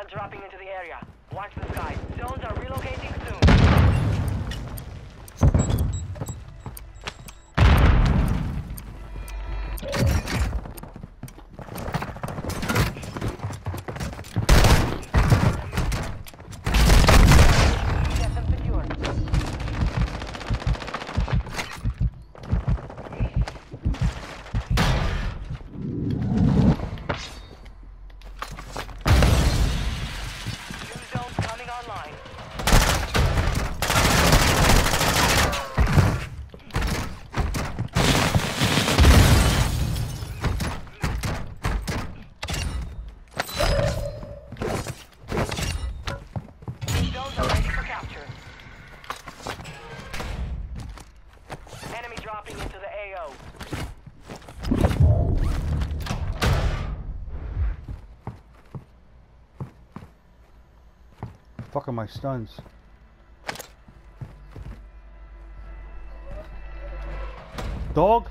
dropping into the area. Watch the sky. Zones are relocating soon. Get them secure. New zones coming online. Zones are ready for capture. Enemy dropping into the AO. Fuck are my stuns? Dog?